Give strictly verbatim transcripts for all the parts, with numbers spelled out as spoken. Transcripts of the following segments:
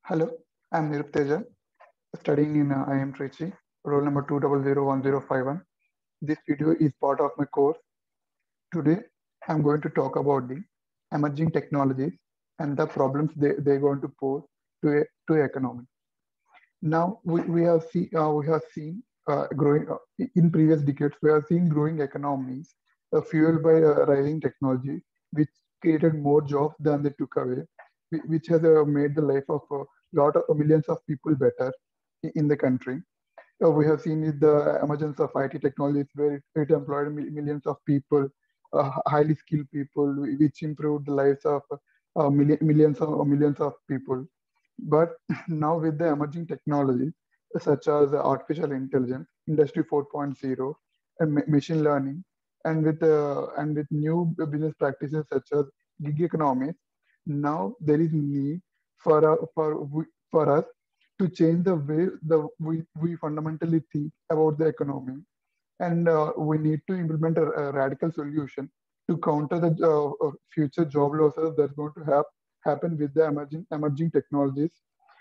Hello, I'm Nirup Teja, studying in uh, I I M Trichy, roll number two zero zero one zero five one. This video is part of my course. Today, I'm going to talk about the emerging technologies and the problems they, they're going to pose to, a, to economy. Now, we, we have, see, uh, we have seen uh, growing uh, in previous decades, we have seen growing economies uh, fueled by uh, rising technology, which created more jobs than they took away, whi- which has uh, made the life of a lot of millions of people better i- in the country. Uh, we have seen it, the emergence of I T technologies where it, it employed mi- millions of people, uh, highly skilled people, whi- which improved the lives of uh, million, millions of millions of people. But now with the emerging technologies such as artificial intelligence, Industry 4.0, and ma- machine learning, and with uh, and with new business practices such as gig economies, now there is need for uh, for we- for us to change the way the we, we fundamentally think about the economy, and uh, we need to implement a, a radical solution to counter the uh, uh, future job losses that's going to have happen with the emerging emerging technologies.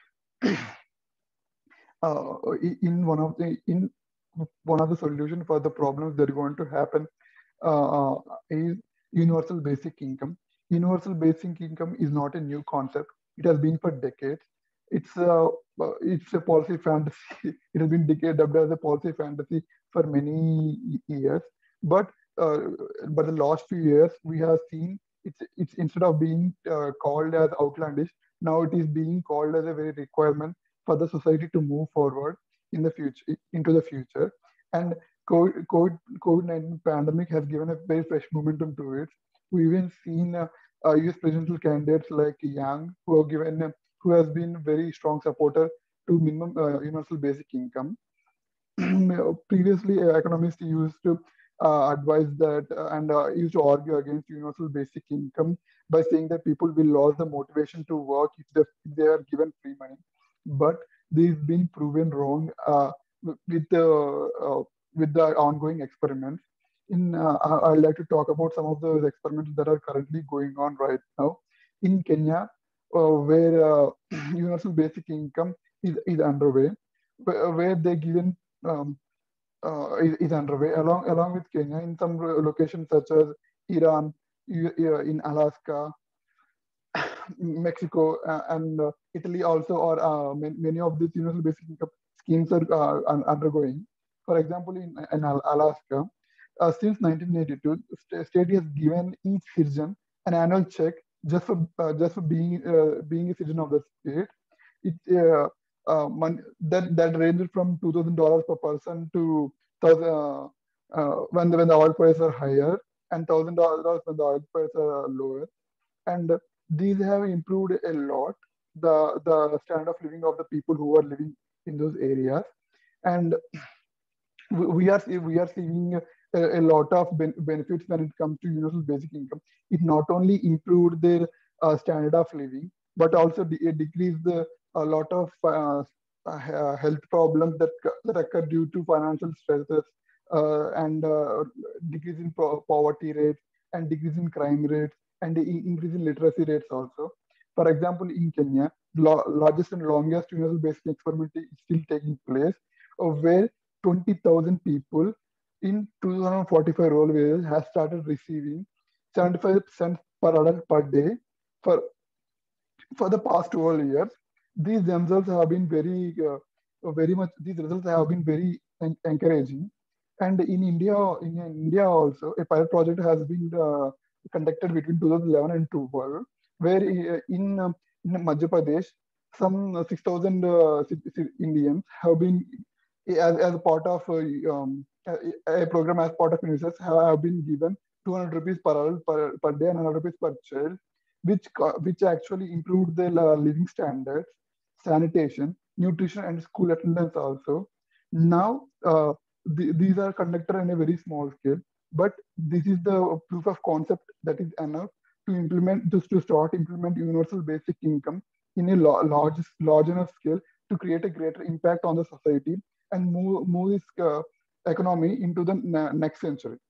uh, in one of the in one of the solution for the problems that are going to happen uh, uh, is universal basic income. Universal basic income is not a new concept. It has been for decades. It's a uh, it's a policy fantasy. It has been decade dubbed as a policy fantasy for many years. But uh, but the last few years we have seen it's it's instead of being uh, called as outlandish, now it is being called as a very requirement for the society to move forward in the future into the future. And COVID, COVID, COVID nineteen pandemic has given a very fresh momentum to it. We even seen uh, uh, U S presidential candidates like Yang, who have given, uh, who has been very strong supporter to minimum uh, universal basic income. Previously, uh, economists used to uh, advise that uh, and uh, used to argue against universal basic income by saying that people will lose the motivation to work if they, if they are given free money. But this has been proven wrong uh, with the uh, with the ongoing experiments. In uh, I- I'd like to talk about some of those experiments that are currently going on right now in Kenya, uh, where uh, universal basic income is, is underway, where where they given um, uh, is, is underway along along with Kenya in some lo- locations such as Iran, U- uh, in Alaska, Mexico, uh, and uh, Italy also, or uh, man- many of these universal basic income schemes are uh, un- undergoing. For example, in, in Al- Alaska, uh, since nineteen eighty-two, st- state has given each citizen an annual check just for uh, just for being uh, being a citizen of the state. It uh, uh, mon- that that ranges from two thousand dollars per person to thousand uh, uh, when the, when the oil prices are higher, and thousand dollars when the oil prices are lower. And these have improved a lot the the standard of living of the people who are living in those areas. And we we are see- we are seeing a, a lot of ben- benefits when it comes to universal basic income. It not only improved their uh, standard of living, but also de- it decreased the a lot of uh, uh, health problems that c- that occur due to financial stresses, uh, and uh, decrease in po- poverty rates, and decrease in crime rates, and the in- increase in literacy rates also. For example, in Kenya, lo- largest and longest universal basic experiment is still taking place, uh, where twenty thousand people in two thousand forty-five rural areas has started receiving seventy-five cents per adult per day for for the past twelve years. These themselves have been very, uh, very much, these results have been very en- encouraging. And in India, in India also, a pilot project has been uh, conducted between two thousand eleven and twelve, where uh, in, um, in Madhya Pradesh, some uh, six thousand uh, ci- ci- Indians have been, as, as a part of uh, um, a, a program as part of UNICEF, have, have been given two hundred rupees per adult per, per day and one hundred rupees per child, which co- which actually improved their uh, living standards, sanitation, nutrition, and school attendance also. Now, uh, th- these are conducted on a very small scale, but this is the proof of concept that is enough to implement, just to start implement universal basic income in a lo- large, large enough scale to create a greater impact on the society and move move this uh, economy into the ne- next century.